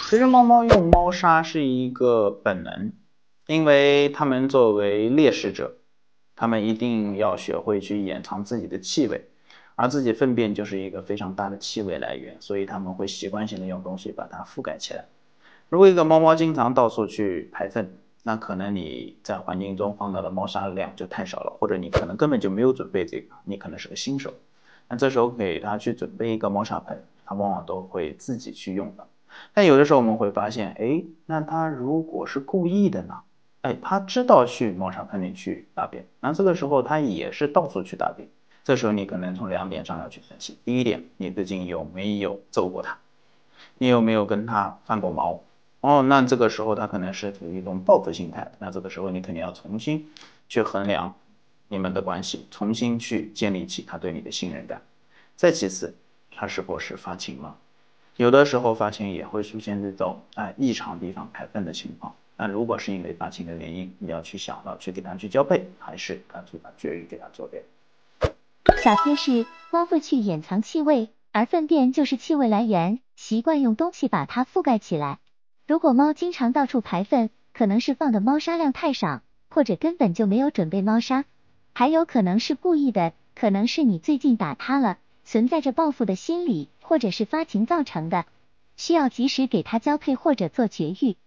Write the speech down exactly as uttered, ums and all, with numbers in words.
其实猫猫用猫砂是一个本能，因为它们作为猎食者，它们一定要学会去掩藏自己的气味，而自己粪便就是一个非常大的气味来源，所以它们会习惯性的用东西把它覆盖起来。如果一个猫猫经常到处去排粪，那可能你在环境中放到的猫砂的量就太少了，或者你可能根本就没有准备这个，你可能是个新手。那这时候给它去准备一个猫砂盆，它往往都会自己去用的。但有的时候我们会发现，哎，那它如果是故意的呢？哎，它知道去猫砂盆里去大便，那这个时候它也是到处去大便。这时候你可能从两点上要去分析。第一点，你最近有没有揍过它？你有没有跟它犯过毛？哦，那这个时候它可能是处于一种报复心态，那这个时候你肯定要重新去衡量你们的关系，重新去建立起他对你的信任感。再其次，他是否是发情了？有的时候发情也会出现这种哎异常地方排粪的情况。那如果是因为发情的原因，你要去想到去给它去交配，还是干脆把绝育给它做掉。 小贴士：猫会去掩藏气味，而粪便就是气味来源，习惯用东西把它覆盖起来。如果猫经常到处排粪，可能是放的猫砂量太少，或者根本就没有准备猫砂，还有可能是故意的，可能是你最近打它了，存在着报复的心理，或者是发情造成的，需要及时给它交配或者做绝育。